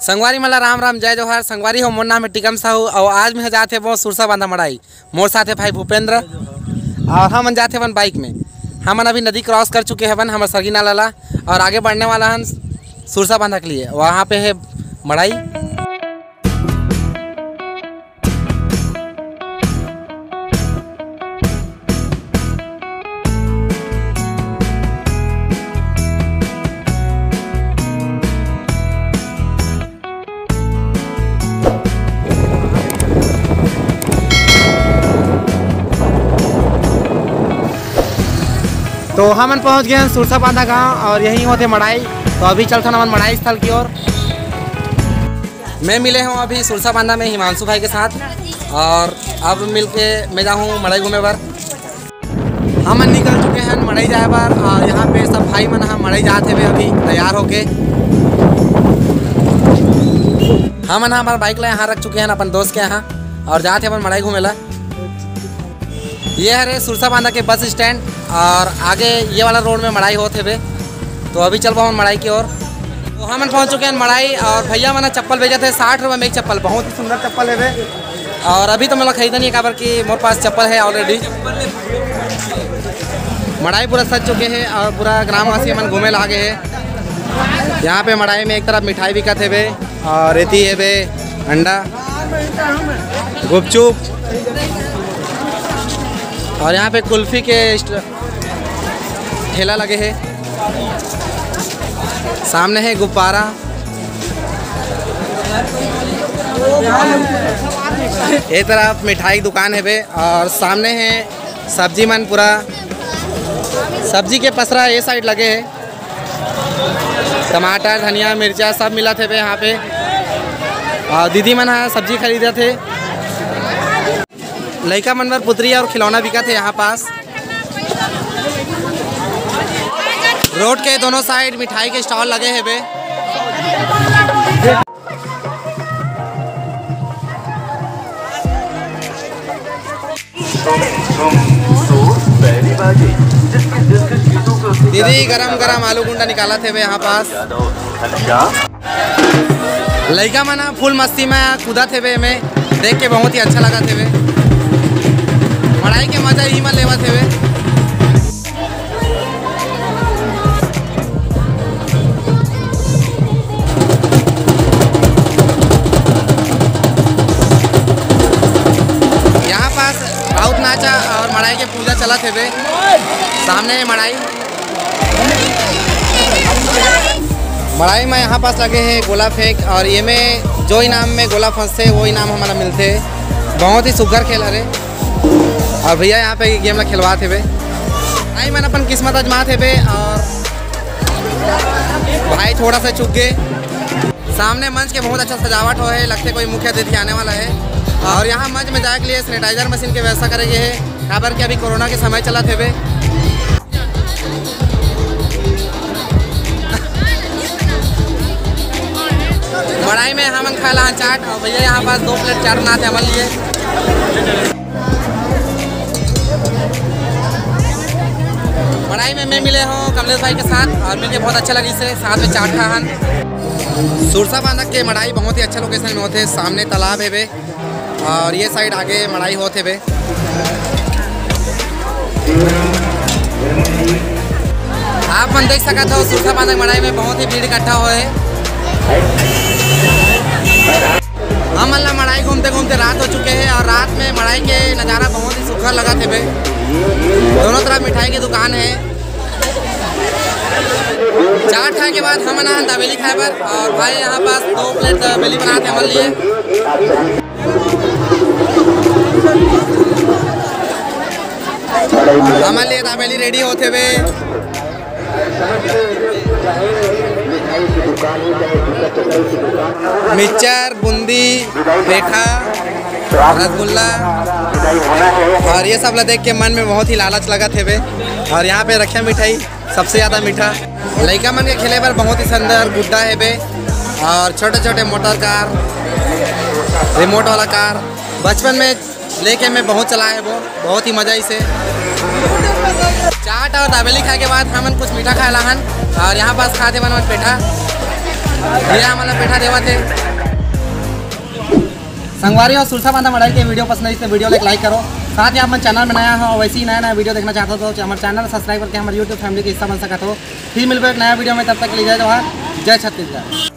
संगवारी मला राम राम जय जोहार। संगवारी हो, मोर नाम है टिकम साहू और आज मैं जाते वो सुरसा बांधा मड़ाई। मोर साथ है भाई भूपेंद्र और हम जाते वन बाइक में। हम अभी नदी क्रॉस कर चुके हैं वन हमारे सरगी नाला और आगे बढ़ने वाला हन सुरसा बांधा के लिए। वहाँ पे है मड़ाई। तो हम पहुंच गए हैं सुरसा बांधा गांव और यहीं होते मड़ाई। तो अभी चलते हैं मड़ाई स्थल की ओर। मैं मिले हूँ अभी सुरसा बांधा में हिमांशु भाई के साथ और अब मिलके मैं जाऊँ मड़ाई घूमे पर। हम निकल चुके हैं मड़ाई जाए पर और यहाँ पे सब भाई मन हम मड़ाई जाते हुए अभी तैयार होके। हम हमारा बाइक ला यहाँ रख चुके हैं अपन दोस्त के यहाँ और जाते अपन मड़ाई घूमेला। ये है सुरसा बांधा के बस स्टैंड और आगे ये वाला रोड में मड़ाई होते हुए। तो अभी चल पाओ मड़ाई की ओर। तो हम पहुंच चुके हैं मड़ाई और भैया मैंने चप्पल भेजे थे 60 रुपये में एक चप्पल। बहुत ही सुंदर चप्पल है वे और अभी तो मैं खरीदा नहीं काबर कि मेरे पास चप्पल है ऑलरेडी। मड़ाई पूरा सज चुके हैं और पूरा ग्रामवासी मन घूमे लागे है। यहाँ पे मड़ाई में एक तरफ मिठाई बिकत है वे और रेती है वे, अंडा, गुपचुप और यहाँ पे कुल्फी के ठेला लगे हैं। सामने है गुब्बारा। एक तरफ मिठाई दुकान है वे और सामने है सब्जी मन। पूरा सब्जी के पसरा ये साइड लगे है। टमाटर, धनिया, मिर्चा सब मिला थे वे यहाँ पे और दीदी मन सब्जी खरीदे थे। लड़का मनवर पुतरी और खिलौना बिका थे यहाँ पास। रोड के दोनों साइड मिठाई के स्टॉल लगे हैं बे। दीदी गरम गरम आलू गुंडा निकाला थे बे यहाँ पास। लड़का मना फुल मस्ती में कूदा थे बे। में देख के बहुत ही अच्छा लगा थे बे। मड़ाई के मजा ही में लेवा थे वे। यहाँ पास राउत नाचा और मड़ाई के पूजा चला थे वे। सामने है मड़ाई। मड़ाई में यहाँ पास लगे हैं गोला फेंक और ये में जो इनाम में गोला फंसते वो इनाम हमारा मिलते। बहुत ही सुघर खेल रहे और भैया यहाँ पे गेम ला खिलवाते हुए। भाई मैंने अपन किस्मत आजमाते हुए और भाई थोड़ा सा चुक गए। सामने मंच के बहुत अच्छा सजावट हो है। लगते कोई मुख्य अतिथि आने वाला है और यहाँ मंच में जाने के लिए सैनिटाइजर मशीन की व्यवस्था करेंगे है खबर कि अभी कोरोना के समय चला थे हुए। मड़ाई में हम खाला चाट और भैया यहाँ पास 2 प्लेट चाट बनाते हमारे लिए। मड़ाई में मैं मिले हूँ कमलेश भाई के साथ और मिलके बहुत अच्छा लगी से साथ में चाट खान। सुरसा बांधा के मड़ाई बहुत ही अच्छा लोकेशन में होते। सामने तालाब है वे और ये साइड आगे मड़ाई होते वे। आप मन देख सकते हो सुरसा बांधा मड़ाई में बहुत ही भीड़ इकट्ठा हुए। हम अल्लाह मड़ाई घूमते घूमते रात हो चुके हैं और रात में मड़ाई के नज़ारा बहुत ही सुखद लगा थे वे। दोनों तरफ मिठाई की दुकान है। चाट खाने के बाद हम दाबेली खाए पर और भाई यहाँ पास 2 प्लेट दाबेली बनाते हमारे लिए। हमारे लिए दाबेली रेडी होते हुए। मिक्सचर, बूंदी, पेठा, रसगुल्ला और ये सब ला देख के मन में बहुत ही लालच लगा थे वे। और यहाँ पे रखे मिठाई सबसे ज़्यादा मीठा। लड़का मन के खेले पर बहुत ही सुंदर गुड्डा है बे और छोटे छोटे मोटर कार, रिमोट वाला कार बचपन में लेके मैं बहुत चला है वो। बहुत ही मज़ा इसे। चाट और दाबेली खाए के बाद हम कुछ मीठा खाए लाहन और यहाँ पास खाते बन पेठा। ये हमारा पेठा देवा थे संगवारी और सुरसा बांधा मड़ाई के वीडियो पसंद है तो वीडियो लाइक करो। साथ ही आप हमारे चैनल बनाया हो और वैसे ही नया वीडियो देखना चाहते हो तो हमारे चैनल सब्सक्राइब करके हमारे यूट्यूब फैमिली का हिस्सा बन सकते हो। फिर मिलकर एक नया वीडियो में, तब तक ले जाए जय छत्तीसगढ़।